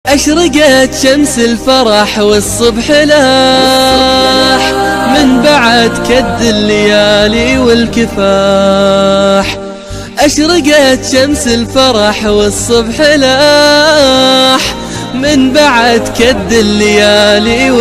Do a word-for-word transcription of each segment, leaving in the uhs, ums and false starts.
أشرقت شمس الفرح والصبح لاح من بعد كد الليالي والكفاح. أشرقت شمس الفرح والصبح لاح من بعد كد الليالي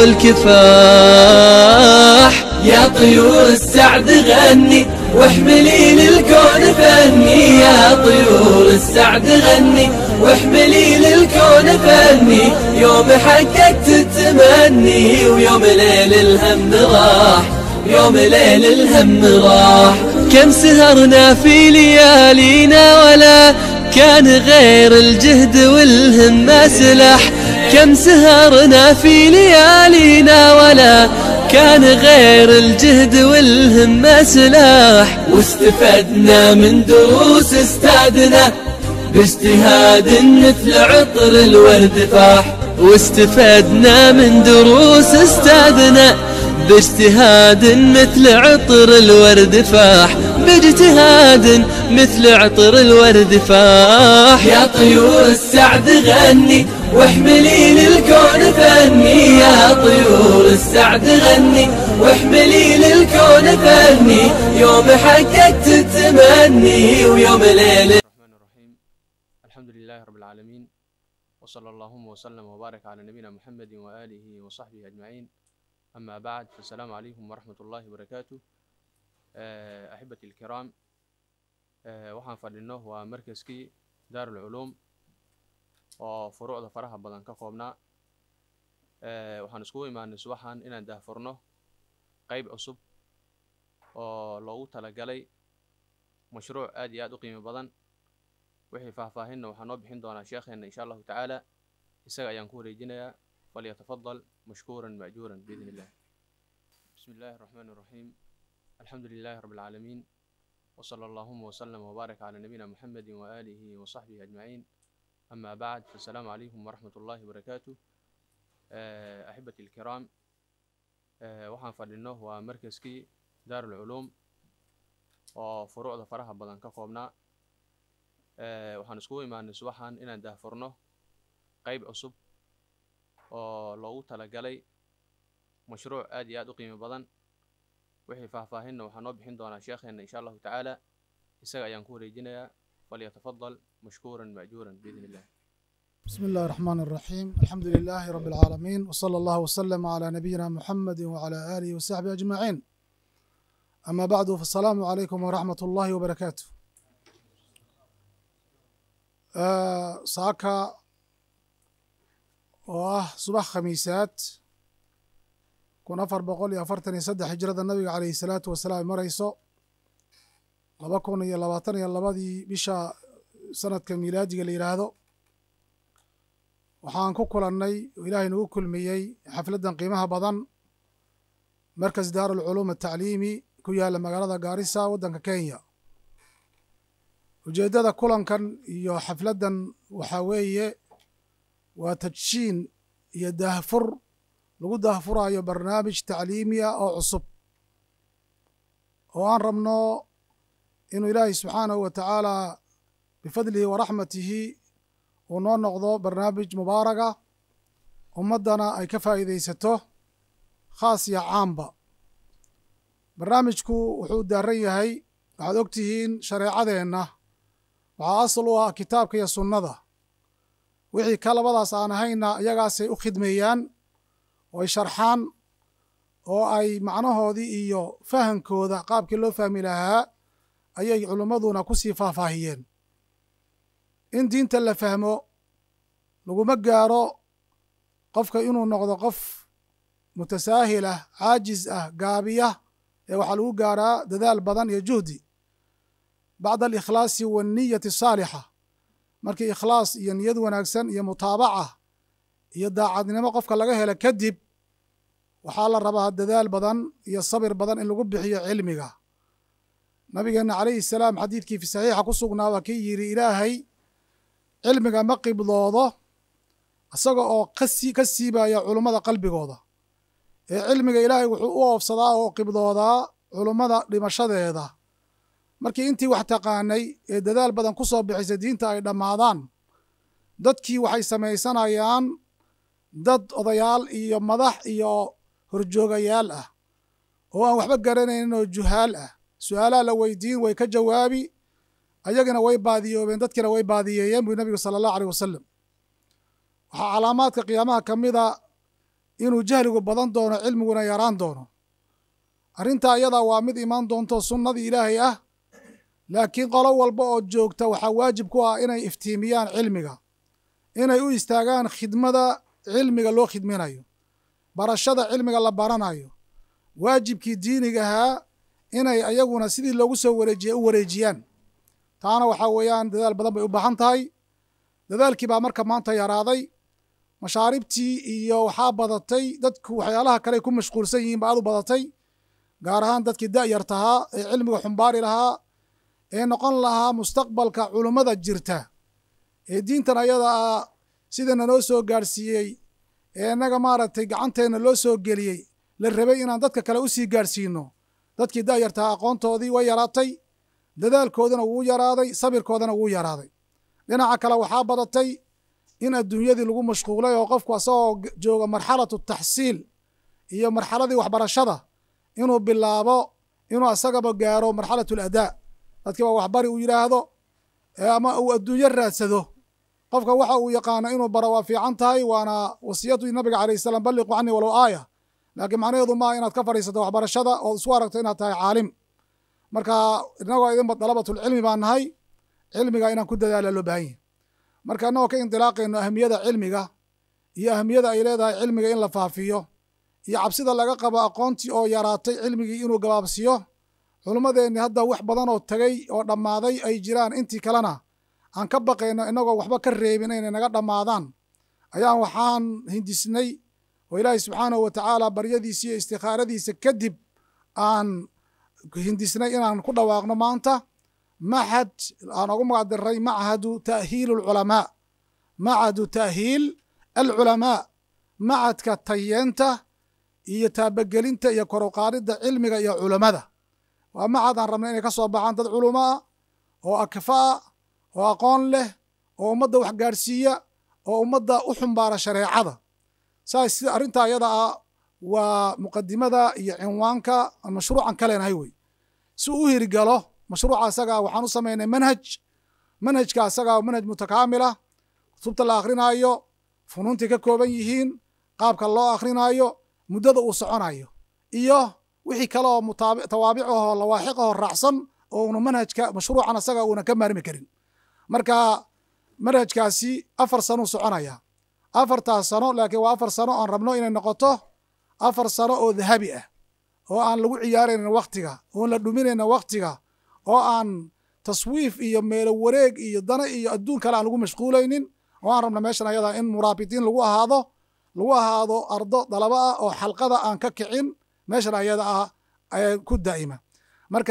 والكفاح. يا طيور السعد غني واحملي للكون فني، يا طيور السعد غني واحملي للكون فني. يوم حققت التمني ويوم ليل الهم راح، يوم ليل الهم راح. كم سهرنا في ليالينا ولا كان غير الجهد والهمة سلاح. كم سهرنا في ليالينا ولا كان غير الجهد والهمة سلاح. واستفدنا من دروس استاذنا باجتهاد مثل عطر الورد فاح. واستفدنا من دروس استاذنا باجتهاد مثل عطر الورد فاح. باجتهاد مثل عطر الورد فاح. يا طيور السعد غني واحملي للكون فني، يا طيور السعد غني واحملي للكون فني. يوم حققت التمني ويوم ليل. الرحمن الرحيم. الحمد لله رب العالمين، وصلى اللهم وسلم وبارك على نبينا محمد وآله وصحبه أجمعين. أما بعد، فالسلام عليكم ورحمة الله وبركاته. أحبتي الكرام، waxaan fadhino waa markaskii Daarul Culuum oo furuucda faraha badan ka koobnaa. waxaan isku imaanay subaxan inaan daahfurno qayb cusub oo loogu talagalay mashruuc aad iyo aad u qiimo badan. wixii faahfaahinna waxaan noo bixin doonaa sheekheena insha allahu tacaala. isaga ayaan ku wareejinayaa. falyatafadal mashkuuran maajuuran biidni illah. bismi illaahi araxmaani araxiim. الحمد لله رب العالمين، وصلى اللهم وسلم وبارك على نبينا محمد وآله وصحبه أجمعين. أما بعد، فالسلام عليكم ورحمة الله وبركاته. أحبتي الكرام، waxaan fadhino waa markaskii Daarul Culuum oo furuucda faraha badan ka koobnaa. waxaan isku imaanay subaxan inaan daahfurno qayb cusub oo loogu talagalay mashruuc aad iyo aad u qiimo badan. wixii faahfaahinna waxaan noo bixin doonaa sheekheena insha allahu tacaala. isaga ayaan ku wareejinayaa. falyatafadal mashkuuran maajuuran biidni illah. بسم الله الرحمن الرحيم. الحمد لله رب العالمين، وصلى الله وسلم على نبينا محمد وعلى آله وصحبه أجمعين. أما بعد، فالسلام عليكم ورحمة الله وبركاته. آه ساكا واه صباح خميسات كون أفر بقول يا فرتني سد حجرة النبي عليه الصلاة والسلام مريسو لبكون يا لباتن يا لبادي بشا سنة كميلاد قال يرادو. waxaan ku kulannay ilaahay nagu kulmiyey xafladan qiimaha badan markas Daarul Culuum Tacliimi ku yaala magaalada Gaarisa waddanka Kenya. ujeedada kulankan iyo xafladan waxa weeye waa tadshiin iyo daahfur lagu daahfurayo barnaamij tacliimi ah oo cusub oo aan rabno inuu ilaahay subxaanahu wa tacaala bifadlihi wa raxmatihi uu noo noqdo barnaamij mubaaraga ummaddana ay ka faa'iidaysato khaas iyo caamba. barnaamijku wuxuu daaran yahay, waxaad og tihiin shareecadeenna waxaa asal u ah kitaabka iyo sunnada. wixii ka labadaas aan ahayna iyagaasay u khidmeeyaan oo ay sharxaan oo ay macnahoodii iyo fahankooda qaabkii loo fahmi lahaa ayay culimmaduna ku sii faahfaahiyeen. in diinta la fahmo laguma gaaro qofka inuu noqdo qof mutasaahil ah, caajiz ah, gaabiya, ee waxaa lagu gaaraa dadaal badan iyo juhdi bacda alikhlaasi waanniyati asaalixa. markii ikhlaas iyo niyad wanaagsan iyo mutaabaca iyo daacadnimo qofka laga hela kadib, waxaa la rabaa dadaal badan iyo sabir badan in lagu bixiyo cilmiga. nabigeenna calayhi salaam xadiidkii fi saxiixa ku sugnaa waa kii yidhi ilaahay cilmiga ma qibdoodo isaga oo kasi ka siibaya culummada qalbigooda, ee cilmiga ilaahay wuxuu u oofsadaa oo qibdoodaa culummada dhimashadeeda. markii intii wax taqaanay ee dadaal badan ku soo bixisay diinta ay dhammaadaan, dadkii waxay samaysanayaan dad odayaal iyo madax iyo horjoogayaal ah oo aan waxba garanaynin oo juhaal ah. su'aalaha la weydiin way ka jawaabi, ayagana way baadiyoobeen, dadkiina way baadiyeeyeen buu nabigu sala allahu aleyh wasalam. waxaa calaamaadka qiyaamaha ka mida inuu jahligu badan doono, cilmiguna yaraan doono. arrintaa iyadaa waa mid imaan doonto sunnadii ilaahay ah, laakiin qolo walba oo joogta waxaa waajib ku ah inay iftiimiyaan cilmiga, inay u istaagaan khidmada cilmiga loo khidminayo, barashada cilmiga la baranayo, waajibkii diiniga ahaa inay ayaguna sidii loogu soo wareejiyey u wareejiyaan. taana waxaa weeyaan dadaal badan bay u baahan tahay. dadaalkii baa marka maanta yaraaday, mashaaribtii iyo waxaa badatay, dadku waxyaalaha kale ku mashquulsan yihiin ba aad u badatay, gaar ahaan dadkii da'yartahaa ee cilmiga xumbaari lahaa ee noqon lahaa mustaqbalka culummada jirta ee diintan ayada ah sidana noo soo gaadhsiiyey ee innaga maaragtay gacanteenna loo soo geliyey la rabay inaan dadka kale u sii gaadhsiino. dadkii da'yartahaa aqoontoodii way yaraatay, dadaalkoodana wuu yaraaday, sabirkoodana wuu yaraaday. dhinaca kale waxaa badatay in adduunyadii lagu mashquulay oo qofku asagoo jooga marxalatu taxsiil iyo marxaladii waxbarashada inuu bilaabo inuu asagaba gaaro marxalatu ladaa. dadkiiba waxbari uu yidhaahdo ama uu adduunyo raadsado. qofka waxa uu yaqaano inuu baro waa fiican tahay, waana wasiyadii nabiga calayh salaam balliqu canii walow aaya, laakiin macnaheedu maaha inaad ka fadhiisato waxbarashada ood isku aragto inaad tahay caalim. marka innagoo idinba dalabatulcilmi baan nahay, cilmiga inaan ku dadaala loo baahan yahy. marka innagoo ka indilaaqayno ahamiyada cilmiga iyo ahamiyada ay leedahay cilmiga in la faafiyo iyo cabsida laga qabo aqoontii oo yaraatay cilmigii inuu gabaabsiyo, culummadeenni hadda wax badan oo tegey oo dhammaaday ay jiraan, intii kalena aan ka baqayno innagoo waxba ka reebin inay naga dhammaadaan, ayaan waxaan hindisnay oo ilaahay subxaanahu wa tacaala baryadiisa iyo istikhaaradiisa kadib aan hindisnay inaan ku dhawaaqno maanta maxad aan ugu magac diray machadu ta'hiil alculamaa. machadu ta'hiil alculamaa, macadka tayeenta iyo taabagelinta iyo kor u qaadidda cilmiga iyo culammada. waa macad aan rabnay inay ka soo baxaan dad culamo ah oo akfaa oo aqoon leh oo ummadda wax gaadhsiiya oo ummadda u xumbaara shareecada. saas sida arrintaa iyada ah waa muqadimada iyo cinwaanka aan mashruucan ka leenahay wey. si uu u hirgalo mashruuca asagaa waxaan u samaynay manhaj. manhajka asagaa manhaj mutakaamila, kutubta la akrinaayo, funuuntay ka kooban yihiin, qaabka loo akrinaayo, muddada uu soconayo, iyo wixii kale oo tawaabic ahoo lawaaxiq ahoo raacsan oo una manhajka mashruucan asaga uuna ka maarmi karin. marka manhajkaasi afar sano u soconaya. afartaas sano laakiin waa afar sano aan rabno inay noqoto afar sano oo dahabi ah, oo aan lagu ciyaaraynin waktiga, oon la dhuminaynin waktiga, oo aan taswiif iyo meelo wareeg iyo dana iyo adduun kale aan lagu mashquulaynin, oo aan rabna meeshan ayadaa in muraabitiin lagu ahaado lagu ahaado ardo dalabo ah oo xalqada aan ka kicin meeshan ayada ah ku daa'ima. marka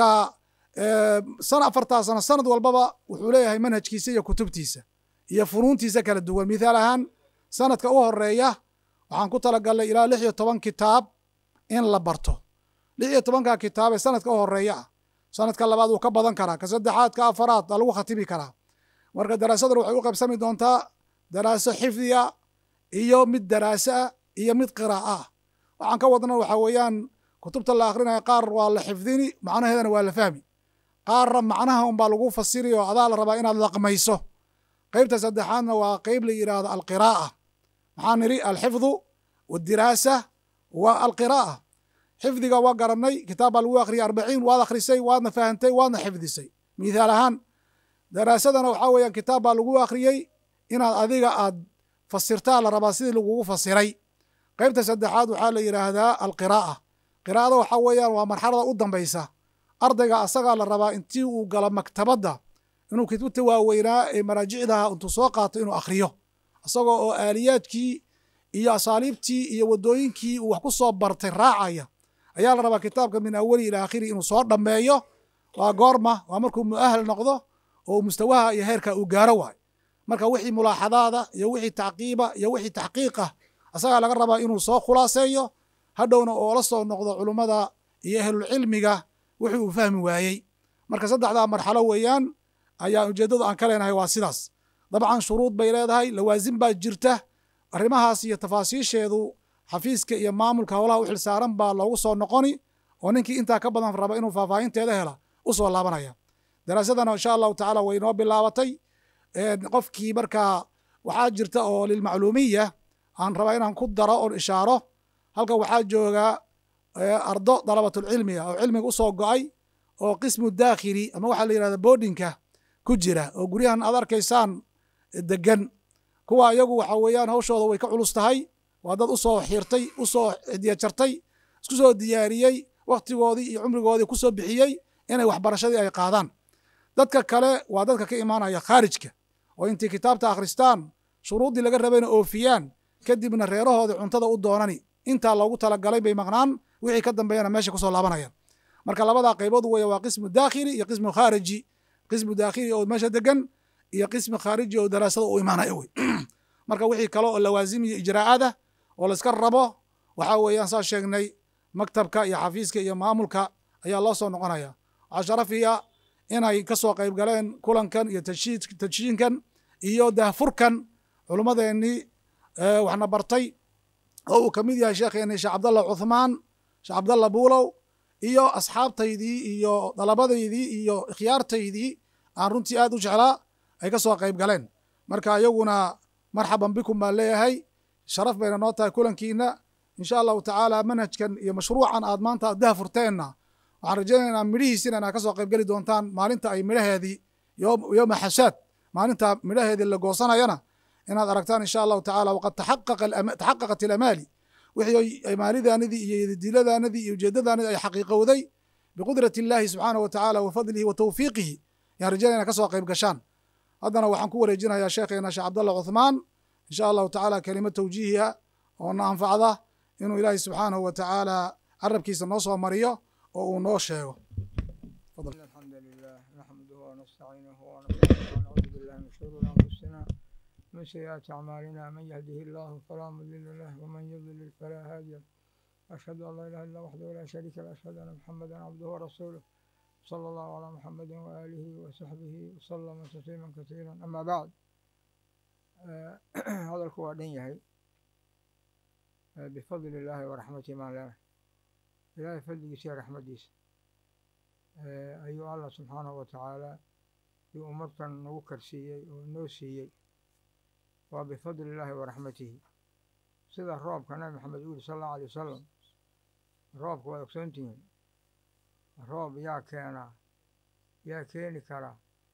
sana afartaa sano sanad walbaba wuxuu leeyahay manhajkiisa iyo kutubtiisa iyo funuuntiisa kala duwan. mithaal ahaan sanadka u horeeya waxaan ku talagalnay ilaa lix iyo toban kitaab in la barto. lix iyo tobanka kitaab ee sanadka u horeeya ah. sanadka labaad wuu ka badan karaa, ka saddexaad ka afaraad baa lagu khatibi karaa. marka daraasadan waxay u qaybsami doontaa daraaso xifdiya iyo mid daraaso ah iyo mid qiraa'a ah. waxaan ka wadna waxaa weeyaan kutubta la akrinaya qaar waa la xifdini, macnaheedana waa la fahmi, qaarna macnaha unbaa lagu fasiri oo adaa la rabaa inaad laqmayso. qaybta saddexaadna waa qayb la yidhaahdo alqiraa'a. maxaan nidhi alxifdu waaldiraasa wa alqiraa'a. xifdiga waa garannay, kitaab baa lagu akhriyay arbaciin, waad akhrisay, waadna fahantay, waadna xifdisay. mithaal ahaan daraasadana waxaa weeyaan kitaab baa lagu akhriyey, inaad adiga aad fasirtaa la rabaa sidii lagugu fasiray. qaybta saddexaad waxaa la yidhaahdaa alqiraa'a. qiraa'ada waxaa weeyaan waa marxalada u dambaysa. ardayga asagaa la rabaa intii uu galo maktabadda inuu kutubta waaweynaa ee maraajicdaha intuu soo qaato inuu akhriyo, isagoo oo aaliyaadkii iyo asaaliibtii iyo waddooyinkii uu wax ku soo bartay raacaya. ayaa la rabaa kitaabka min awali ilaa aakhiri inuu soo dhammeeyo. waa goorma? waa markuu mu'ahal noqdo oo mustawaha iyo heerka uu gaaro waayo. marka wixii mulaaxadaada iyo wixii tacqiiba iyo wixii taxqiiq ah asagaa laga rabaa inuu soo khulaaseeyo, hadhowna oo la soo noqdo culummada iyo ahlulcilmiga wixii uu fahmi waayey. marka saddexdaa marxalo weeyaan ayaa ujeeddadu aan ka leenahay waa sidaas. dabcan shuruud bay leedahay, lawaasim baa jirta. arrimahaas iyo tafaasiisheedu xafiiska iyo maamulka howlaha u xilsaaran baa loogu soo noqoni, oo ninkii intaa ka badan raba inuu faahfaahinteeda hela u soo laabanaya. daraasadana insha allahu tacaala way inoo bilaabatay. qofkii markaa waxaa jirta oo lilmacluumiya aan rabaa inaan ku daro oon ishaaro, halkan waxaa jooga ardo dalabatulcilmiga oo cilmiga usoo go'ay oo qismu daakhili ama waxaa la yidhahda boodhinka ku jira, oo guryahan aad arkaysaan degan. kuwa iyagu waxa weeyaan hawshooda way ka culus tahay, waa dad usoo xirtay, usoo xidiya jartay, isku soo diyaariyey, wakhtigoodii iyo cumrigoodii ku soo bixiyey inay waxbarashadii ay qaadaan. dadka kale waa dadka ka imaanaya khaarijka, oo intay kitaabta akhristaan, shuruuddii laga rabayna oofiyaan, kadibna reerahoodii cuntada u doonani. intaa loogu talagalay bay maqnaan, wixii ka dambeeyana meesha kusoo laabanayaan. marka labadaa qaybood weeye, waa qismu daakhili iyo qismu khaariji. qismu daakhili oo meesha degan iyo qismi khaariji oo daraasada u imaanaya wey. marka wixii kale oo lawaazim iyo ijraa'ada oo layska rabo, waxaa weeyaan saa sheegnay, maktabka iyo xafiiska iyo maamulka ayaa loo soo noqonaya. waxaa sharafiya inay ka soo qayb galeen kulankan iyo tajiinkan iyo dahfurkan culummadeennii waxna bartay, oo uu ka mid yahay sheekheeni sheekh cabdallah cuthmaan, sheekh cabdallah buulow, iyo asxaabtaydii iyo dalabadaydii iyo ikhyaartaydii aan runtii aad u jeclaa ay ka soo qayb galeen. marka iyaguna marxaban bikum baan leeyahay, sharaf bayna noo tahay kulankiina. insha allahu tacaala manhajkan iyo mashruucan aad maanta aad dahfurteenna waxaan rajaynaynaa midhihiisina inaad ka soo qayb geli doontaan maalinta ay midhaheedii yowma xasaad, maalinta midhaheedii la goosanayana inaad aragtaan insha allahu tacaala. waqad taxaqaqat ilamaali, wixii amaalidaanidii iyo diiladaanidii iyo ujeedadaanidii ay xaqiiqowday biqudrati illaahi subxaanahu wa tacaala wa fadlihi wa tawfiiqihi, yaan rajaynaya ka soo qayb gashaan. haddana waxaan ku wareejinayaa sheekheena sheekh cabdallah cuthmaan insha allahu tacaala kelima tawjiihiha oo na anfacda, inuu ilaahay subxaanahu wa tacaala carabkiisa noo soo mariyo oo uu noo sheego. الحمد لله نحمده ونستعينه ونستغفره ونعوذ بالله من شرور انفسنا ومن سيئات اعمالنا، من يهده الله فلا مضل له ومن يضلل فلا هادي له. اشهد ان لا اله الا الله وحده لا شريك له، اشهد ان محمدا عبده ورسوله صلى الله على محمد واله وصحبه وسلم تسليما كثيرا. اما بعد، هذا الكوى دنيهي بفضل الله ورحمته ما له إلهي فضل يسير رحمتيس. أيها الله سبحانه وتعالى بأمرتنا نوكر سيئي ونوسيئي وبفضل الله ورحمته. سيدة الرب كان محمد يقول صلى الله عليه وسلم، الرب هو يكسنتين، الرب يا كينا يا كيني كرا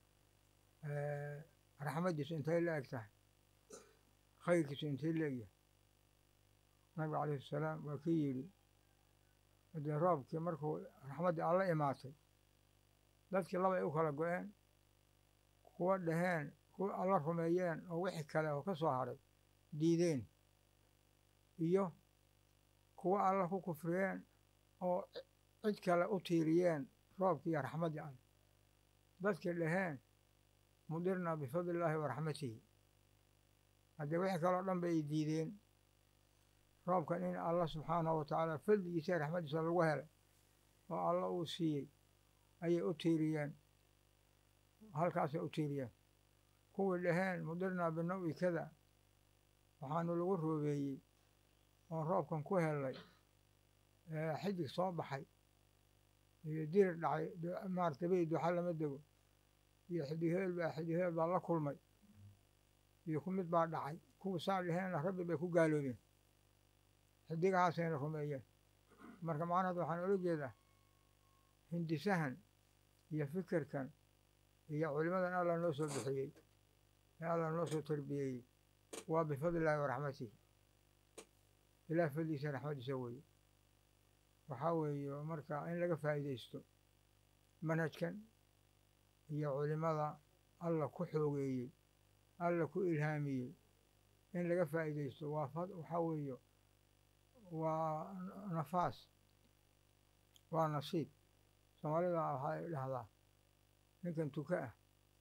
رحمتيس انتهي لأكتاه، خيركس انتهي لأيه. النبي عليه السلام وكيلي hadee roobkii markuu raxmaddii alla imaatay, dadkii laba ay u kala go-een, kuwa dhaheen kuwa alla rumeeyeen oo wixii kale oo ka soo haray diideen, iyo kuwa alla ku kufriyeen oo cid kale u tiiriyeen roobkii iyo raxmaddii alla. dadkii dhaheen mudirna bifadli illaahi wa raxmatihi, haddee wixii kale oo dhan bay diideen. roobkan in allah subxaanahu wa tacaala fadligiisa raxmadiisa lagu helay oo alla uu siiyey ayay u tiiriyeen, halkaasay u tiiriyeen. kuwii dhaheen mudirnaa binawi kada, waxaanu lagu roobeeyey oon roobkan ku helay xidig soo baxay iyo dirir dhacay, maarata bay duxa lama dego, iyo xidig heel baa xidig heel baa la kulmay, iyo ku mid baa dhacay. kuwii saa dhaheenna rabbi bay ku gaaloobeen, xidigahaasayna rumeeyeen. marka macnaheed waxaan ula jeedaa hindisahan iyo fikirkan iyo culimadan alla noo soo bixiyey ee alla noo soo tarbiyeeyey waa bifadli illaahi wa raxmatihi, ilaah fadligiisa raxmadiisa weeye. waxaa weeye marka in laga faa'iidaysto manhajkan iyo culimada alla ku xoogeeyey, alla ku ilhaamiyey, in laga faa'iidaysto waa waxaa weeye waa nafaas, waa nasiib. soomaalida waxay dhahdaa ninkan tuka ah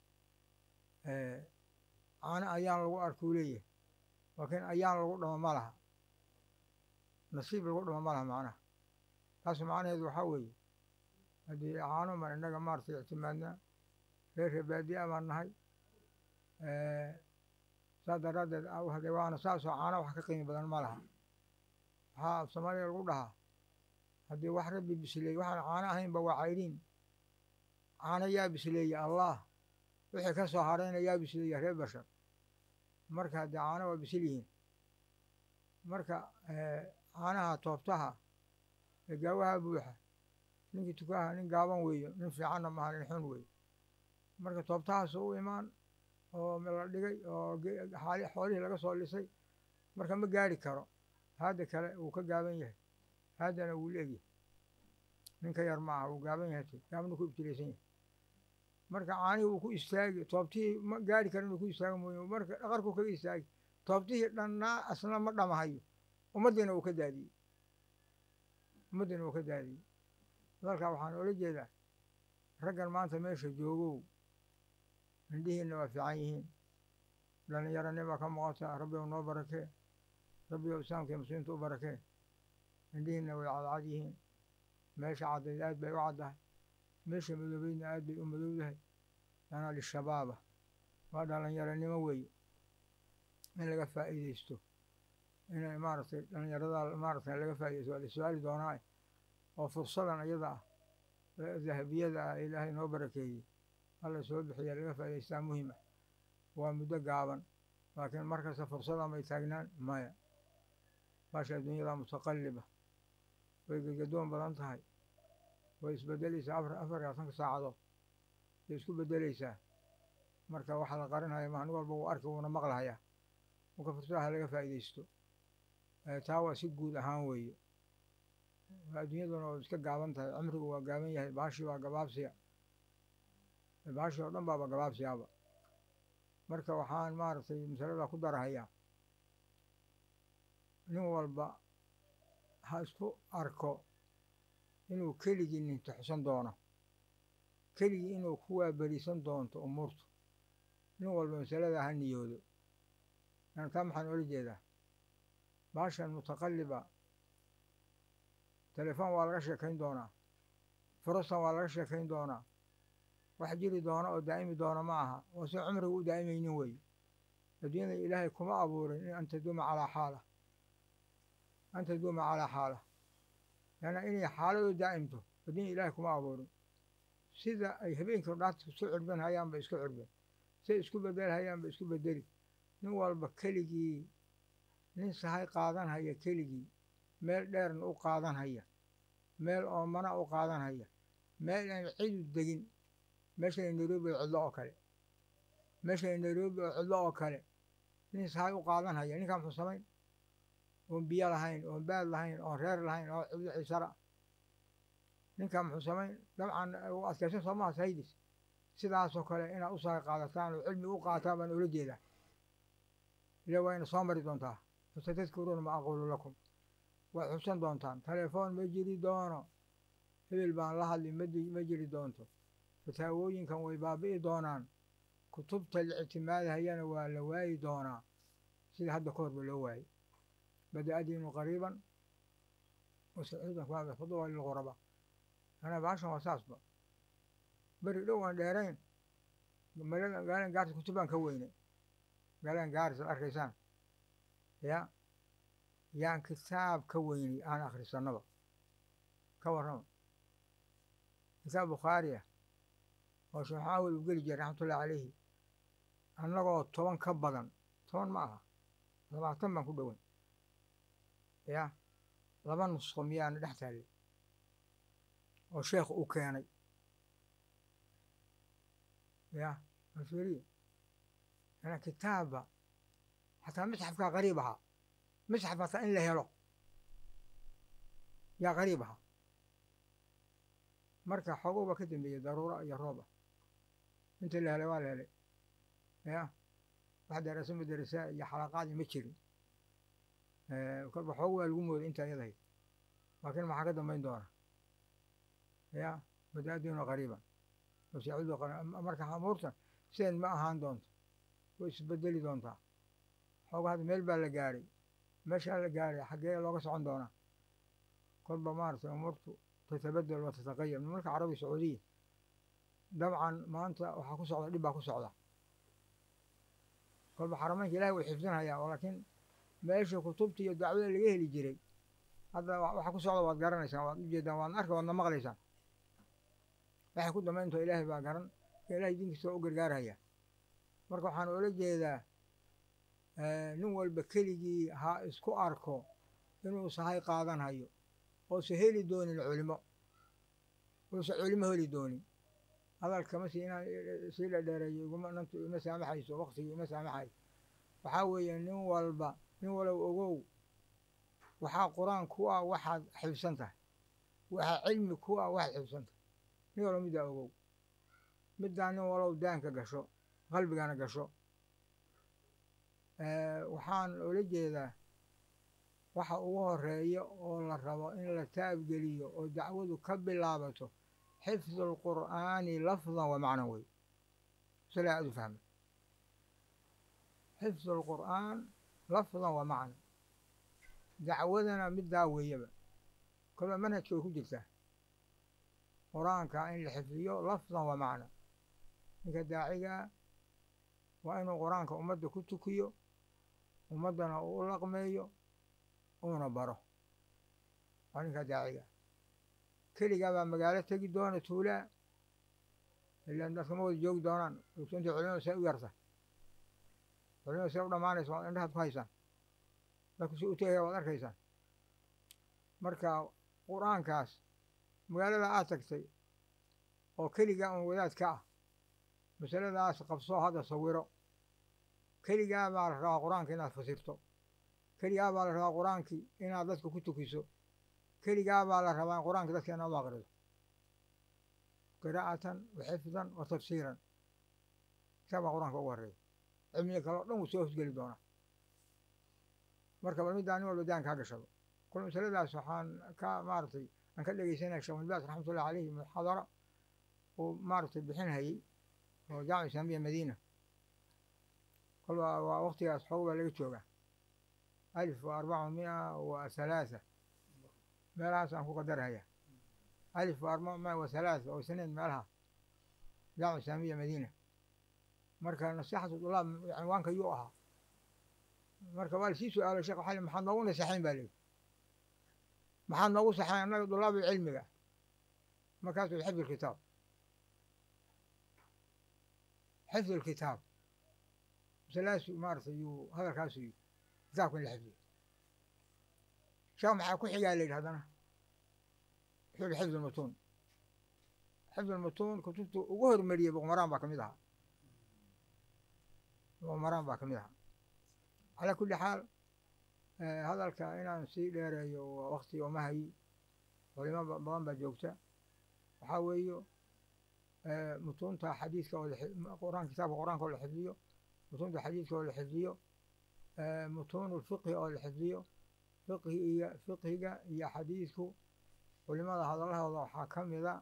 caano ayaan lagu arkuu leeyahay, laakiin ayaan lagu dhamo ma laha, nasiib lagu dhamo ma laha. macnaha taas macnaheedu waxaa weeye haddii caano man innaga maaragtay ictimaadnaa, reer reer baadiya baan nahay, saas daraaddeed hade waana saasoo caana wax ka qiimi badan ma laha. waxaa af soomaaliya lagu dhahaa haddii wax rabbi bisleeyey waxaan caano ahaynba waa cayriin. caano yaa bisleeye allah, wixii ka soo harayna yaa bisleeya reer bashar. marka haddii caano waa bisil yihiin. marka caanaha toobtaha ee gaawaha buuxa, ninkii tukaha nin gaaban weeyo, nin fiicanna maaha, nin xun weeye. marka toobtahaas u imaan oo la dhigay oo xoolihii laga soo lisay, marka ma gaari karo. haadda kale wuu ka gaaban yahay, haaddana wuu leegyahay, ninka yar maaha, wuu gaaban yahay, gaabnu ku ibtilaysan yahay. marka caanihii wuu ku istaagi, toobtihii ma gaari karo inuu ku istaago mooye, marka dhaqarkuu kaga istaagi. toobtihii dhannaa asna ma dhamahayo, ummaddiina wuu ka daadiyey, ummaddiina wuu ka daadiyey. dalkaa waxaan oola jeedaa raggan maanta meesha joogow, indhihiinna waa fiican yihiin, dhallinyaranima ka muuqata, rabbi ou noo barakee, rabbi ou islaamka iyo muslimiinta u barakee. indhihiinna way cadcad yihiin, meesha caddayd aad bay u caddahay, meesha madoobeydna aad bay u madowdahay. lanaa lishabaaba, waa dhallinyaranimo weeye, in laga faa'iideysto, inay maaragtay dhallinyarada maaragtay laga faa'iideysto waa la su-aali doonaa. oo fursadan iyada ah dahabiyada ah ilaahay noo barakeeyey alla soo bixiya laga faa'iideystaa muhima. waa muddo gaaban, laakiin markasta fursadan bay taagnaan maya. maasha adduunyada mutaqalliba, way gegadoon badan tahay, way isbedelaysaa afar afar iyo labaatan saacadood way isku bedelaysaa. marka waxa la qarinaya maha, nin walba wuu arki wuuna maqlahayaa. marka fursadaha laga faa'iideysto, taa waa si guud ahaan weeye. adduunyaduna waa iska gaaban tahay, cimrigu waa gaaban yahay, baashii waa gabaabsiya, baashii oo dhan baaba gabaabsiyaaba. marka waxaan maaragtay masalada ku darahayaa, nin walba ha isku arko inuu keligii ninta xusan doono, keligii inuu ku waaberisan doonto umuurtu. nin walba masalada ha niyoodo. yani taa maxaan oola jeedaa, baashan mutaqalliba, telefoon waa laga sheekayn doonaa, furastan waa laga sheekayn doonaa, wax jiri doona oo daa'imi doona ma aha, waa si cumrigu u daa'imaynin weeye. adduunyada ilaahay kuma abuurin in an taduuma calaa xaala, an taduuma calaa xaala, yaana inay xaaladu daa'imto adduunya ilaahay kuma abuurin. sida ay habeenkii dhaarta isku cirban hayaan bay isku cirben, siay isku bedel hayaan bay isku bedeli. nin walba keligii, nin sahay qaadan haya keligii, meel dheerna u qaadan haya, meel oomana u qaadan haya, meel aan cidu degin. meeshan nairobi oo cidlo oo kale, meeshan nairobi oo cidlo oo kale, nin sahay u qaadan haya, ninkaan muxuu samayn? oon biyo lahayn, oon baad lahayn, oon reer lahayn, oo cidlo cisara. ninkaan muxuu samayn? dabcan u adkaysan soo maha sahaydis. sidaasoo kale inaad u sahay qaadataan oo cilmi u qaataan baan oola jeedaa. ila waa ina soo mari doontaa, fasatadkuruuna ma aquulu lakum, waad xusan doontaan. telefoon ma jiri doono, hebel baan la hadli ma jiri doonto. fataawooyinkan way baabi'i doonaan, kutubta la ictimaadahayana waa la waayi doonaa, sida hadda ka horba loo waayey. bada diinu qariiban wasacuudan kuwa khuduwa lilghuraba. anaa baashan waa saasba, beri dhow aan dheerayn gaaladan gaarta kutubaan ka weynay, gaaladan gaaris ad arkaysaan ya yaan kitaab ka weynay aan akhrisanaba. ka warrama kitaab bukhaari ah oo sheekh caawil u geli jiray raxmatullahi calayhi, annagoo toban ka badan, toban ma aha labaatan baan ku dhoweyn ya, laba nusqo miyaana dhex taallay oo sheekhu u keenay ya. masuuliya ana kitaaba xataa misxafkaa qariib ahaa, misxaf hataa in la helo yaa qariib ahaa. marka xoogow baa ka dambeeyey daruura iyo roob ah, inta la helay waa la helay ya. wax daraasa madarasaa iyo xalaqaadii ma jirin, kolba xoog waa lagu mooday inta iyadahayd. laakiin maxaa ka dambayn doona ya, badaadiinu qariiban wasacuudu qariiban. marka amuurtan sideen ma ahaan doonto, way isbedeli doontaa. xooga hadda meel baa la gaadhay, meeshaa la gaadhay xaggee looga socon doonaa. kolba maaragtay umuurtu tatabadel wa tataqayar. nimanka carabi sacuudiya dabcan maanta waxaa ku socda dhib baa ku socda, kolba xarameynka ilahay way xifdinhayaa oo laakiin meesha kutubta iyo dacwada laga heli jiray hadda waxa ku socda waad garanaysaan, waad ujeedaan, waadna arka, waadna maqlaysaan. waxay ku dambaynto ilaahay baa garan, ilaahay diinkiisa waa u gargaarhaya. marka waxaan oola jeedaa nin walba keligii ha isku arko inuu sahay qaadan hayo oose heli doonin culimo, oose culimo heli doonin. hadalkama si inaan sii dhadheereeyo iguma nantu ima saamaxayso, waqtigii ima saamaxayo. waxaa weeye nin walba nin walow ogow waxaa qur-aan ku ah waxaad xifsan tahay, waxaa cilmi ku ah waxaad xifsan tahay. nin walow middaa ogow, middaa nin walow daanka gasho, qalbigana gasho. waxaan oola jeedaa waxa ugu horeeya oo la rabo in la taabgeliyo oo dacwadu ka bilaabato xifdu lqur'aani lafdan wa macnan wey. silaa aad u fahma xifdu lqur'aan lafdan wa macnan, dacwadana middaa weeyaba kolba manhajka way ku jirtaa qur-aanka in la xifdiyo lafdan wa macnan. ninka daacigaa waa inuu qur-aanka ummadda ku tukiyo, ummaddana uu u laqmeeyo, uuna baro. waa ninka daaciga keligaa baa magaalo tegi doona tuulaa, ilaan dadka ma wada joogi doonaan. ogsoonta culimada say u yarta, culimada say u dhammaanaysa waad indhahaad ku haysaan, dadku si u tegaya waad arkaysaan. marka qur-aankaas magaalada aad tagtay oo keligaa un wadaad ka ah, masaladaas qabsoo hadda sawiro. keligaa baa la rabaa qur-aanka inaad fasirto, keligaa baa la rabaa qur-aankii inaad dadka ku tukiso, keligaa baa la rabaa qur-aanka dadka inaad u aqrido qiraa'atan wa xifdan wa tafsiiran. kitaab baa qur-aanka ugu horreeya, cilmiga kale o dhan wuu soo hosgeli doonaa. marka bal middaa nin walba daan kaa gashado. kul masaladaas waxaan ka maaragtay aan ka dhegeysanaya sheekh mulbaas raxmatullahi caleyhi muxaadara uu maaragtay bixinhayey oo jaamica islaamiya madiina. kolba waa waqtigaas xoog baa laga joogaa alif wa arbaca mia wa halaatha meelahaas aan ku qadarhaya. alif wa arbaca mia wa halaatha oo isniin meelaha jaamica islaamiya madiina. marka nasiixatu dulaab cinwaanka yuu ahaa. marka waa lasii su-aalay sheekh waxaa maxaad noogu naseexayn baa leeyi, maxaad noogu saxayn annaga dulaabul cilmiga. markaasuu xifd lkitaab xifd lkitaab masalaasu maaratay yuu hadalkaasu yii kitaabka in la xifdiyo. sheekh maxaa ku xigaa la yidhi haddana wuxuu yihi xifd lmutuun. xifd lmutuun kutubtu ugu hormariyey boqmaraan baa ka mid ahaa, boqmaraan baa ka mid ahaa. calaa kulli xaal hadalka inaan sii dheereeyo waa wakti oo mahayi, culimo badan baa joogta. waxaa weeyo mutuunta xadiidka oo quraan kitaabka qur-aanka oo la xifdiyo, mutuunta xadiidka oo la xifdiyo, mutuunu lfiqhi oo la xifdiyo. fiqhiga fiqhiga iyo xadiidku culimada hadalahooda waxaa ka mida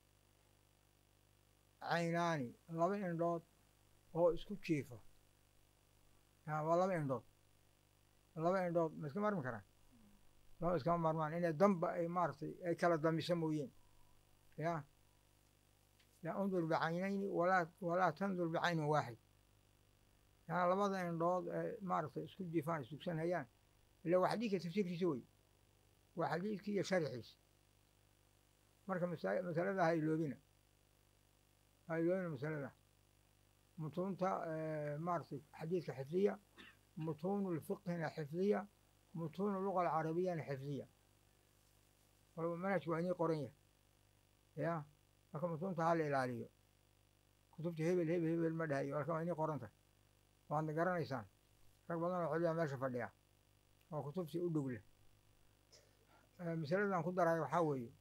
caynaani, laba indhood oo isku jiifa. waa laba indhood, laba indhood ma iska marmi karaan? laba iskama marmaan, inay damba ay maaratay ay kala damiso mooyeen. ya la undur bicaynayni walaa walaa tandur bicaynin waaxid. yana labada indhood ee maaragtay isku jiifaan isdugsanhayaan. ila waa xadiidka tafsiirkiisa wey, waa xadiidkii iyo sharxiisa. marka masalada ha iloobina, ha iloobina masalada. mutuunta maaratay xadiidka xifdiya, mutuunu lfiqhina xifdiya, mutuunu luga alcarabiyana xifdiya. walba manhajku waa inii qoran yahay. ya marka mutuunta hala ilaaliyo. kutubta hebel hebel hebel ma dhahayo, marka waa inii qoran tahay, waadna garanaysaan. rag badan oo coliyaa meesha fadhiya oo kutubtii u dhow leh. masaladan ku darayo waxaa weeye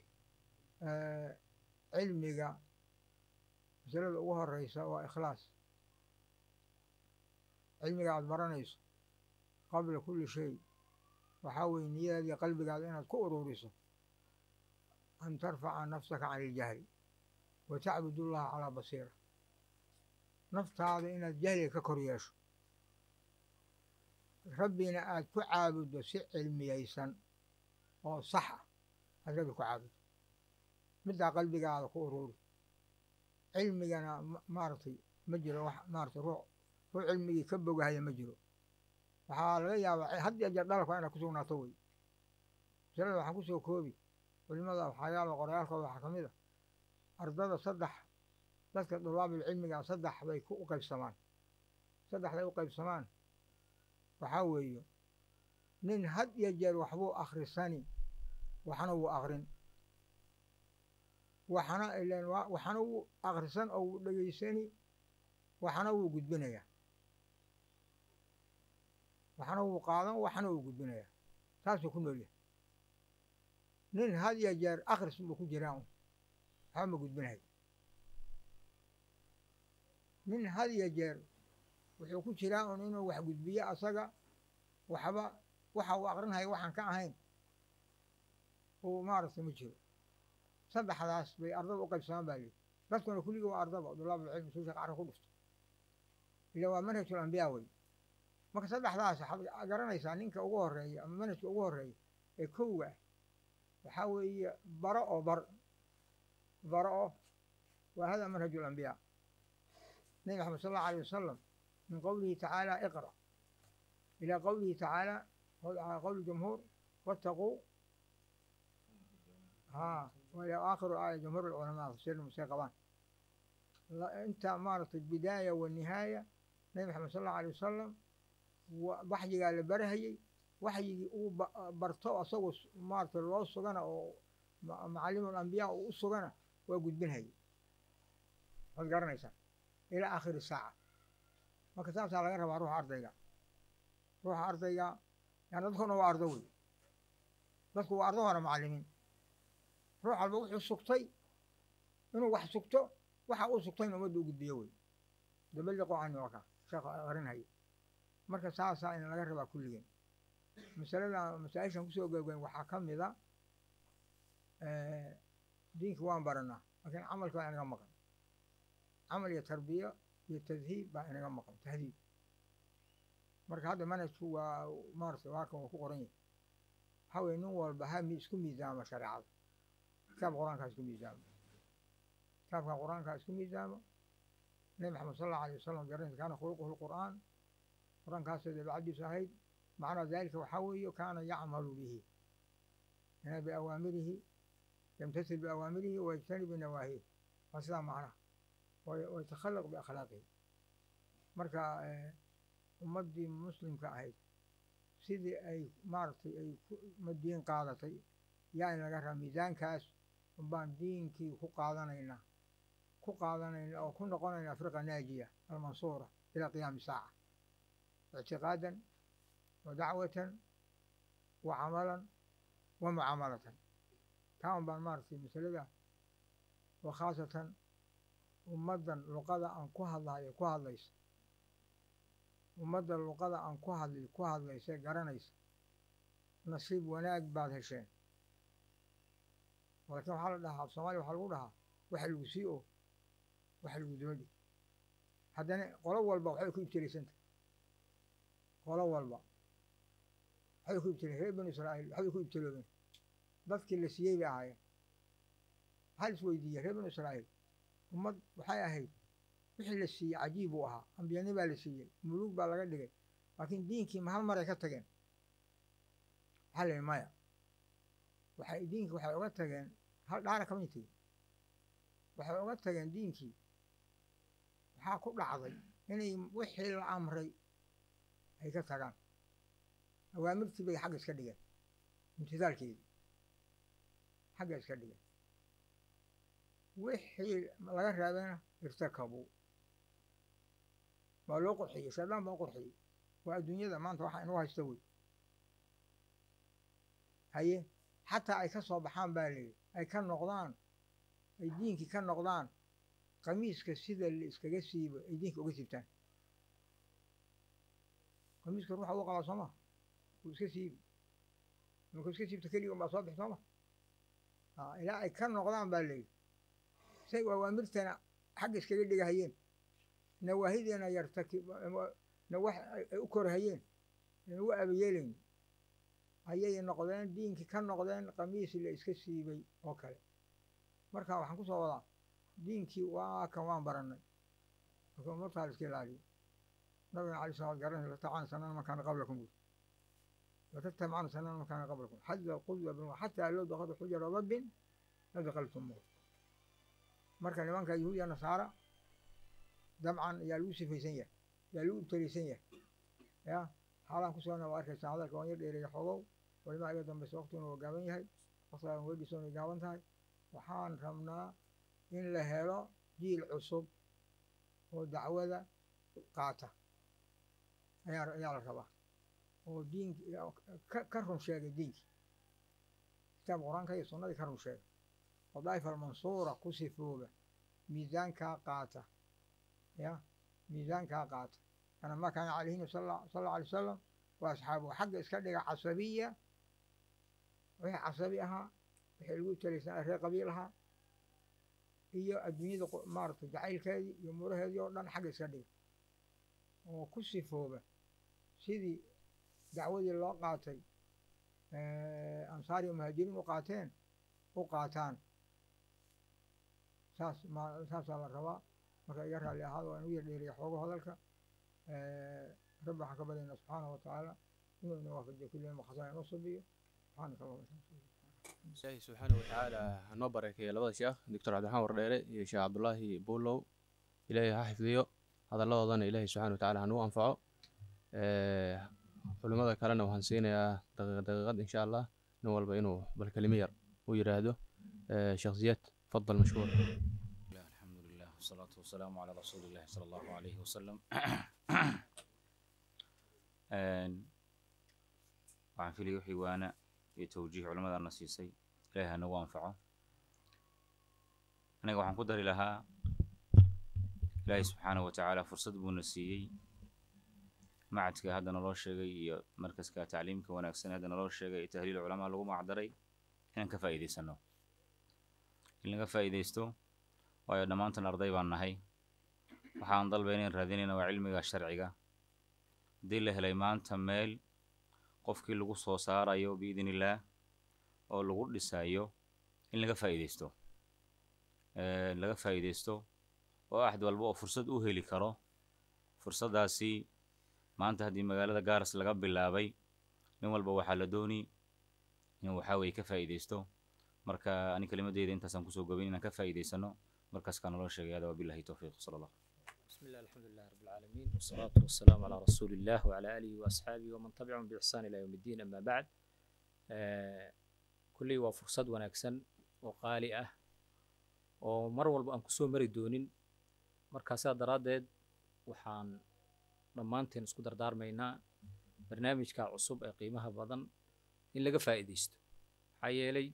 cilmiga masalada ugu horeysa waa ikhlaas. cilmiga aad baranayso qabla kulli shay waxaa weye niyadaadii qalbigaada inaad ku ururiso an tarfaca nafsaka can iljahli wa tacbud ullaha calaa basiira. naftaada inaad jahliga ka kor yeesho, rabbina aad ku caabuddo si cilmiyeysan oo sax ah aad rabbi ku caabuddo. middaa qalbigaada ku ururi. cilmigana maaragtay ma jiro wax maaratay ruux oo cilmigii ka bogahaya ma jiro waxaa laga yaabaa had iyo jeer dhalabka inaad ku sugnaato wey masalada waxaan kusoo koobi culimada waxyaala qorayaalkooda waxaa ka mid a ardada saddex dadka dulaabulcilmiga saddex bay ku u qaybsamaan saddexday u qaybsamaan waxaa weeye nin had iyo jeer waxbuu akhrisani waxna wuu akrin waxna ileen waxna wuu akhrisan oo wuu dhegaysani waxna wuu gudbinayaa waxna wuu qaadan waxna wuu gudbinayaa saasuu ku nool yahay nin had iyo jeer akhris buu ku jiraa un waxba ma gudbinayo nin had iyo jeer wuxuu ku jiraa un inuu wax gudbiyo asaga waxba waxa uu akrinhayo waxaan ka ahayn uu maaragtay ma jiro saddexdaas bay ardada u qaybsamaan baa lihi dadkuna kulligii waa ardaba dulaabulcilmi suu sheekh carab ku dhufto ila waa manhajul ambiyaa wey marka saddexdaas waxaad garanaysaa ninka ugu horeeya ama manhajka ugu horeeya ee kowga ah waxaa weeye baro oo bar baro oo waa hada manhajul ambiyaa nabi maxamed sal allahu alayh wasalam min qowlihi tacaala iqra ilaa qowlihi tacaala qowl jumhuur wattaquu ها وإلى آخر آية جمهور العلماء تفسير المسيح قبان أنت مارت البداية والنهاية النبي محمد صلى الله عليه وسلم وحي قال برهي وحي برتو أصو مارت الوص سجنا أو معلم الأنبياء وصجنا وجود بنهي فذكرنا إنسان إلى آخر الساعة ما كتبت على غيرها بروح أرضية روح أرضية يعني ندخل وأرضوي ندخل وأرضوها أنا معلمين ruux walba wuxuu sugtay inuu wax sugto waxa uu sugtayna ummadda u gudbiyo wey dabaliqo cani waa kaa sheekh arinhayo marka saasaa in laga rabaa kulligeen masalada masaa-ishan kusoo gabgayn waxaa ka mid a diinka waan baranaa laakiin camalka baa inaga maqan camal iyo tarbiya iyo tadhiib baa inaga maqan tahdiib marka hadda manhajku waa maaragtay waa kan waa ku qoran yahay waxaa weye nin walba ha isku miisaama shareecada kitaabka qur-aankaa isku miisaamo kitaabka qur-aankaa isku miisaamo nabi maxamed sal allahu alayh wasalam garanaysa kaana khuluquhu lqur'aan qur-aankaasoo dabeecadiisu ahayd macnaa daalika waxaa weeye kaana yacmalu bihi yana biawaamirihi yamtasil biawaamirihi wayajtanib binawaahihi waa sidaa macnaha wayatakhallaq biakhlaaqihi marka ummaddii muslimka ahayd sidii ay maaragtay ay ku madiin qaadatay yaa in laga rabaa miisaankaas baan diinkii ku qaadanaynaa ku qaadanayna oo ku noqonaynaa firqa naajiya almansuura ilaa qiyaami saaca ictiqaadan wa dacwatan wa camalan wa mucaamalatan taan baan maaragtay masalada wa khaasatan ummaddan luqada aan ku hadlayo ku hadlaysa ummadda luqada aan ku hadli ku hadlaysa garanaysa nasiib wanaag baad hesheen laakiin waxaa la dhahaa soomaaliya waxaa lagu dhahaa waxa lagu sii o waxa lagu doodhi haddana qolo walba waxbay ku ibtilaysantah qolo walba waxbay ku ibtila reer banu israa'iil waxbay ku ibtiloobeen dadkii la siiyey bay ahaayeen waxaa la isweydiiyey reer banu israa'iil ummad waxay ahayd wixii la siiyey cajiib buu ahaa ambiyani baa la siiyey muluug baa laga dhigay laakiin diinkii ma hal maray ka tageen waxaa la yihi maya waxay diinkii waxay uga tageen hal dhaara kamay tegin waxay uga tageen diinkii waxaa ku dhacday inay wixii la amray ay ka tagaan awaamirtii bay xagga iska dhigeen imtisaalkeedii xagga iska dhigeen wixii laga raabena irtakabuu waa loo qurxiyey shaydaan baa u qurxiyey waa adduunyada maanta waxa inuu haysta wey haye xataa ay ka soo baxaan baa layidhi ay ka noqdaan ay diinkii ka noqdaan qamiiska sida la iskaga siibo ay diinka uga siibtaan qamiiska ruuxa uu qabaa sooma wuu iska siibi markuu iska siibto keliga baa soo bix sooma ilaa ay ka noqdaan baa layidhi say awaamirtana xagga iskaga dhigahayeen nawaahideena yartaki nawax ay u korhayeen aan ugu abayeelayn ayay noqdeen diinkii ka noqdeen qamiis la iska siibay oo kale marka waxaan ku soo wadaa diinkii waa kan waan barannay marka markaa la iska ilaaliyo نبي عليه الصلاة والسلام لتطيعن سنن من كان قبلكم وتتبعن سنن من كان قبلكم حتى القدوة حتى لو دخلوا حجر رب لدخلتموه marka nimanka yahuudiya nasaara dabcan yaa lagu sifaysan yahay yaa lagu ibtaliisan yahay ya xaalaan ku sugana waa arkaysaa hadalka waan yar dheereeya xoogow walimaa iga dambaysa waqtiguna waa gaaban yahay waqtigaan weydhiisa way gaaban tahay waxaan rabnaa in la helo jiil cusub oo dacwada qaata ayaa ayaa la rabaa oo diinki ka run sheegay diinkii kitaab qur-aanka iyo sunnadii ka run sheegay وضعيف المنصورة كسفوبة ميزان كاقاتا يا ميزان كاقاتا أنا ما كان عليه صلى الله, صلى الله عليه وسلم وأصحابه حق إسكالي عصبية وهي عصبيها بحلوة تلسان في قبيلها هي الدنيا مارت جعيل كذي يمر هذه يوردان حق إسكالي وكسفوبة سيدي دعوة الله قاتي آه أنصاري ومهاجرين وقاتين وقاتان saas ma saasaa la rabaa marka iga raalli ahaado waan u yar dheeriya xoogo hadalka rabbi waxaan ka baryaynaa subxaanahu watacaala inuu ina waafajiyo kulli ma khasaan inoo subiyo subxaanaka allahumma ilaahi subxaanahu watacaala hanoo barakeeya labada sheekh doctor cabdiraxmaan wardheere iyo sheekh cabdullaahi buulow ilaahay ha xifdiyo hadalladoodana ilaahay subxaanahu watacaala hanuu anfaco culimmada kalena waxaan siinayaa daqiiqad daqiiqad insha allah nin walba inuu bal kelimo yar u yiraahdo sheekh ziyad تفضل مشكور. الحمد لله والصلاة والسلام على رسول الله صلى الله عليه وسلم. وعن في اليوحي وانا يتوجيه علماء النسيسي إليها نوى أنفعه. أنا وحن قدر لها الله سبحانه وتعالى فرصة بنسيي معك هذا نلوش شيء مركز كتعليمك وانا أكسن هذا نلوش شيء تهليل العلماء لغو معدري هنا كفايدة سنة. in laga faa'iidaysto waayo dhammaantan arday baan nahay waxaan dalbaynayn raadinayna waa cilmiga sharciga haddii la helay maanta meel qofkii lagu soo saarayo biidin illaah oo lagu dhisayo in laga faa'iidaysto laga faa'iidaysto oo axad walba oo fursad u heli karo fursaddaasi maanta haddii magaalada gaaras laga bilaabay nin walba waxaa la dooni in waxaa weeye ka faa'iidaysto marka ani kalimadeeda intaasaan kusoo gabayn inaan ka faa'iidaysano markaas kaan naloo sheegay hada wabillahi tawfiiq sala allah بسم الله الحمد لله رب العالمين والصلاة والسلام على رسول الله وعلى آله وأصحابه ومن تبعهم بإحسان إلى يوم الدين أما بعد آه كلي وفرصة ونكسن وقالئة ومر والبا أنكسو مري دونين مركاسا درادد وحان رمانتين اسكو دردار مينا برنامج كا عصب قيمها بدن إن لغا فائديستو حيالي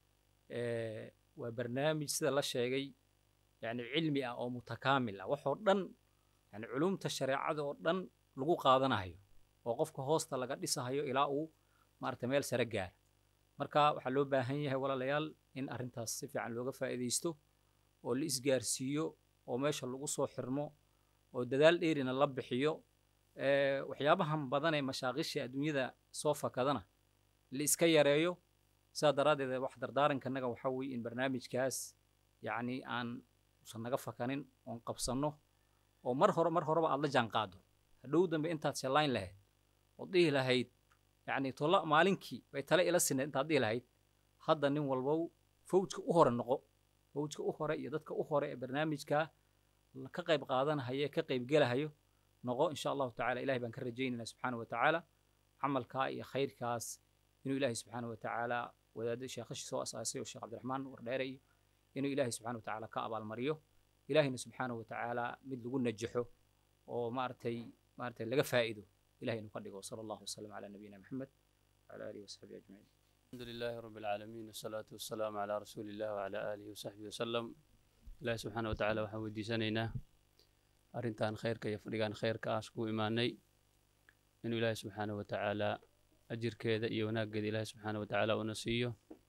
آه وبرنامج سيدا لا شيغي يعني علمي أو متكامل وحو دن يعني علوم الشريعة oo dhan lagu qaadanayo oo qofka hoosta laga dhisayo ilaa uu maartay meel sare gaar marka waxa loo baahan yahay walaalayaal in arintaas si fiican looga faa'iideysto oo la isgaarsiiyo oo meesha lagu soo xirmo oo dadaal dheerina la bixiyo ee waxyaabahan badan ee mashaaqisha adduunyada soo fakadana la iska yareeyo saadaradeed wax dardaarankanaga waxa weey in barnaamijkaas yani aan naga fakanin oon qabsano oo mar hore mar horeba aad la jaan qaado hadhow dambe intaad shalayn lahayd oo dhihi lahayd yani tola maalinkii way tale ila sinay intaad dhihi lahayd hadda nin walba fawjka u hore noqo fawjka u hore iyo dadka u hore ee barnaamijka ka qayb qaadanayo ka qayb galahayo noqo insha Allah ta'ala ilaahay baan ka rajaynaynaa subhanahu wa ta'ala amalka iyo khayrkaas inuu ilaahay subhanahu wa ta'ala wadaad sheekhashi soo asaasay oo sheekh Cabdiraxmaan Wardheere inuu ilaahay subhanahu wa ta'ala ka abaal mariyo ilaahayna subhanahu wa ta'ala mid lagu najaxo oo maartay maartay laga faa'iido ilaahayna ka dhigo sallallahu alayhi wa sallam ala nabiyina Muhammad wa ala alihi wa sahbihi ajma'in alhamdulillahi rabbil alamin wassalatu wassalamu ala rasulillah wa ala alihi wa sahbihi wa sallam ilaahay subhanahu wa ta'ala waxa weydiisanaynaa arintan khayrka iyo fadhigan khayrka ah isku iimaanay inuu ilaahay subhanahu wa ta'ala ajirkeeda iyo wanaageeda ilaahay subhanahu wa ta'ala uu nasiiyo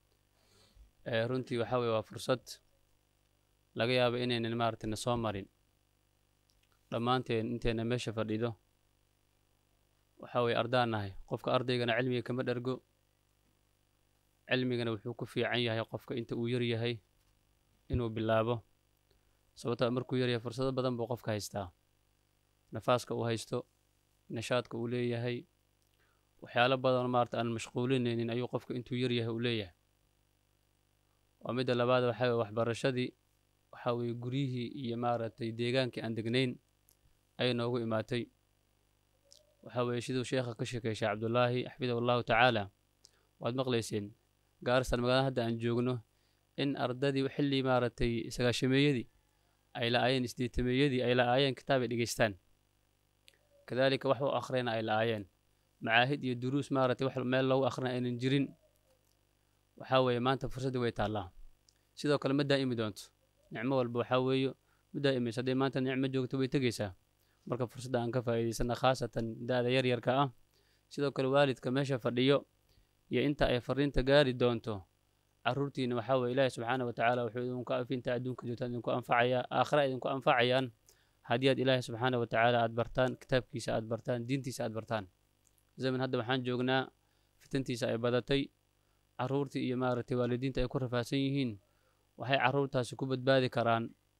runtii waxa weey waa fursad laga yaabo inaynan maartay soo marin dhamaanteen inteena meesha fadhido waxa weey ardaanahay qofka ardaygana cilmiga kama dhargo cilmigana wuxuu ku fiican yahay qofka inta uu yar yahay inuu bilaabo sababtoo markuu yar yahay fursado badan buu qofka haystaa nafaaska uu haysto nashaadka uu leeyahay waxyaalo badan maarata aan mashquulinaynin ayuu qofka intuu yar yahay uu leeyahay. waa midda labaad waxaa weye waxbarashadii waxaa weye guryihii iyo maaragtay deegaankii aan degnayn ayay noogu imaatay. waxaa weye siduu sheekha ka sheekay sheekh cabdullaahi xafidahu allahu tacaala waad maqlayseen Gaarsan magaalada hadda aan joogno in ardadii xilli maaragtay sagaashameeyadii ay la'aayeen isdeetameeyadii ay la'aayeen kitaab ay dhegeystaan, kadaalika wax u akhriyana ay la'aayeen, macaahid iyo duruus maaragtay wax meel lagu akhrina aynan jirin. waxaa weeye maanta fursaddii way taallaa. sidoo kale ma daa'imi doonto nicmo walba waxaa weeye ma daa'imayso. hadday maanta nicmo joogto way tegeysaa. marka fursadda aan ka faa'iidaysana khaasatan da'da yaryarka ah. sidoo kale waalidka meesha fadhiyo iyo inta ay fariinta gaari doonto carruurtiina waxaa weye ilaahi subxaana wa tacaala wuxuu idinku afinta adduunka joogtaan idinku anfacayaa, aakhira idinku anfacayaan haddii aad ilaahi subxaana wa tacaala aad bartaan, kitaabkiisa aad bartaan, diintiisa aad bartaan. zaman hadda waxaan joognaa fitantiisa ay badatay, carruurtii iyo maaragtay waalidiinta ay ku rafaadsan yihiin. waxay carruurtaasi ku badbaadi karaan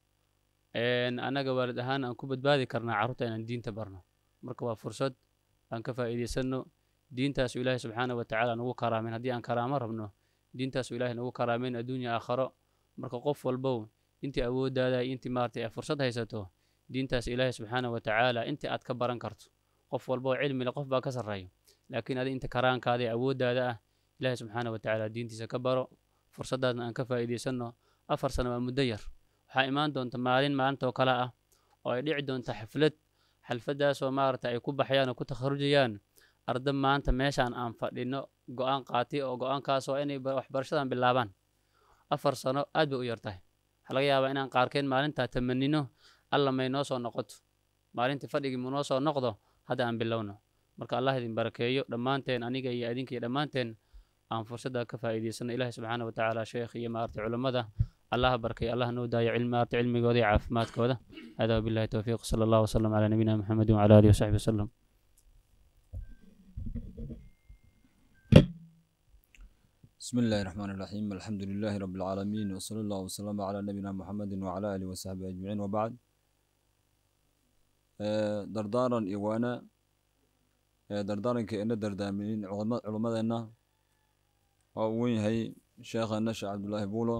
annaga waalid ahaan aan ku badbaadi karnaa carruurta inaan diinta barno. marka waa fursad aan ka faa'iidaysanno. diintaasu ilaahi subxaana wa tacaala nagu karaameyn. haddii aan karaamo rabno diintaasu ilaahi nagu karaameyn adduunya aakharo. marka qof walbow intii awooddaada intii maaragtay ay fursad haysato diintaas ilaahi subxaana wa tacaala intii aad ka baran karto. qof walbow cilmi leh qof baa ka sarreeyo, laakiin adi inta karaankaada ee awooddaada ah ilaahi subxaana wa tacaala diintiisa ka baro. fursaddaasna aan ka faa'iidaysanno. afar sano waa muddo yar. waxaa imaan doonta maalin maalintaoo kale ah oo ay dhici doonta xaflad. xalfaddaasoo maaragta ay ku baxayaan oo ku takharujayaan arda maanta meeshaan aan fadhino go'aan qaatay oo go'aankaasoo inay waxbarashadan bilaabaan. afar sano aad bay u yar tahay. waxaa laga yaabaa inaan qaarkeen maalintaa tamanino alla may noo soo noqoto, maalintii fadhigii mu noo soo noqdo, hadda aan bilowno. marka allah idin barakeeyo dhammaanteen, aniga iyo adinka iyo dhammaanteen aan fursadda ka faa'iidaysano. ilaahi subxaana wa tacaala sheekh iyo maaragtay culammada allah barkay, allah noo daayo cilmi maaragtay cilmigooda iyo caafimaadkooda. hada wabillahi towfiiq. sala allahu wasalam calaa nabiyina muxamedin wacala alihi wasaxbi wasalam. بسم الله الرحمن الرحيم. الحمد لله رب العالمين، وصلى الله وسلم على نبينا محمد وعلى آله وصحبه أجمعين، وبعد. دردارا إيوانا دردارا كأن دردامين علماءنا وين هي شيخنا الشيخ عبد الله بولو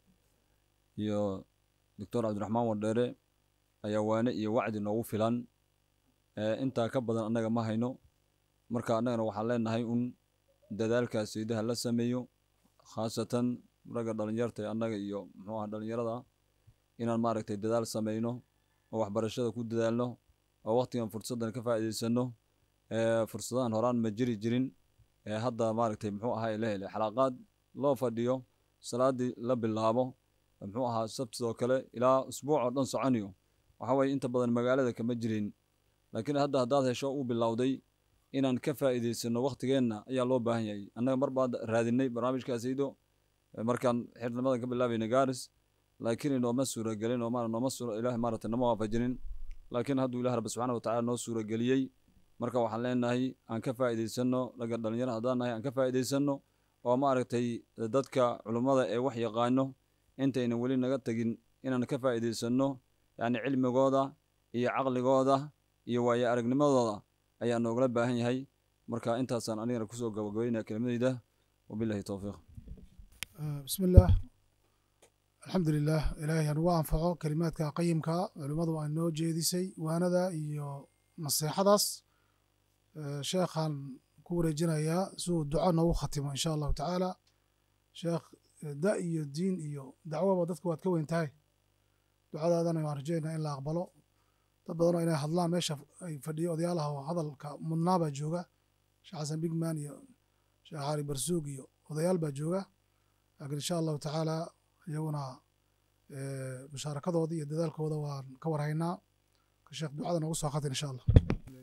يا دكتور عبد الرحمن وديري أيوانا يوعد إنه فلان أنت كبدا أنك ما هينو مركا أنك وحلينا هاي أن dadaalkaas siidaha la sameeyo, khaasatan ragga dhalinyarta annaga iyo muxuu ahaa dhalinyarada inaan maaragtay dadaal sameyno oo waxbarashada ku dadaalno oo waqtigan fursadan ka faa'iidaysano. fursadahan horaan ma jiri jirin. hadda maaragtay muxuu ahaa la helay xalaqaad loo fadhiyo, salaadii la bilaabo muxuu ahaa sabtidoo kale ilaa usbuuc oo dhan soconayo. waxa weeye inta badan magaalada kama jirin, laakiin hadda haddaad hesho uu bilowday inaan ka faa'iidaysano waqtigeenna ayaa loo baahan yahay. annaga mar baan raadinay barnaamijkaasiido markaan xirnimadan ka bilaabayna Gaaris, laakiin inooma suuragelin oo nooma suura ilaahay maaragtay nama waafajinin. laakiin hadduu ilaahay rabbi subxaana wa tacaala noo suurageliyey, marka waxaan leenahay aan ka faa'iidaysano. laga dhalinyaro haddaan nahay aan ka faa'iidaysano oo maaragtay dadka culummada ee wax yaqaano intaynan weli naga tegin inaan ka faa'iidaysano, yacni cilmigooda iyo caqligooda iyo waayo aragnimadooda ayaa noogala baahan yahay. marka intaasaan anigana kusoo gabagabaynaya kelimadayda. wabillahi towfiiq. bismi illaah, alxamdu lilah. ilaahay hanugu anfaco kelimaadka qayimka culimmadu ay noo jeedisay, waanada iyo naseexadaas. sheekhaan ku wareejinayaa si uu duco noogu khatimo insha allahu tacaala. sheekh da iyo diin iyo dacwaba dadka waad ka weyn tahay. ducadaadana waan rajeynaa in la aqbalo. dad badanoo inay hadlaan meesha ay fadhiyo odayaalaha oo hadalka mudnaa baa jooga. sheekh xasan bigman iyo sheekh xaari barsuug iyo odayaal baa jooga. laakiin insha allahu tacaala iyaguna mushaarakadooda iyo dadaalkooda waan ka warhaynaa. sheekh ducada noogu soo qatin insha allah.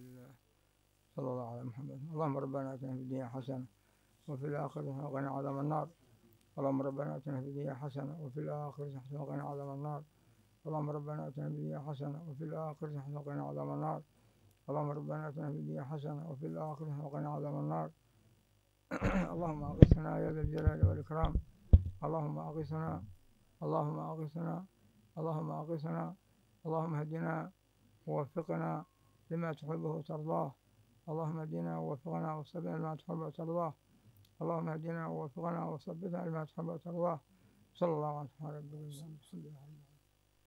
صلى الله على محمد. اللهم ربنا آتنا في الدنيا حسنة وفي الآخرة حسنة وقنا عذاب النار. اللهم ربنا آتنا في الدنيا حسنة وفي الآخرة حسنة وقنا عذاب النار. اللهم ربنا آتنا في الدنيا حسنة وفي الآخرة حسنة وقنا عذاب النار. اللهم ربنا آتنا في الدنيا حسنة وفي الآخرة حسنة وقنا عذاب النار. اللهم أغثنا يا ذا الجلال والإكرام. اللهم أغثنا اللهم أغثنا اللهم أغثنا اللهم اهدنا ووفقنا لما تحبه وترضاه اللهم اهدنا ووفقنا وصبنا لما تحب وترضاه اللهم اهدنا ووفقنا وثبتنا لما تحب وترضاه صلى الله عليه وسلم. الحمد لله.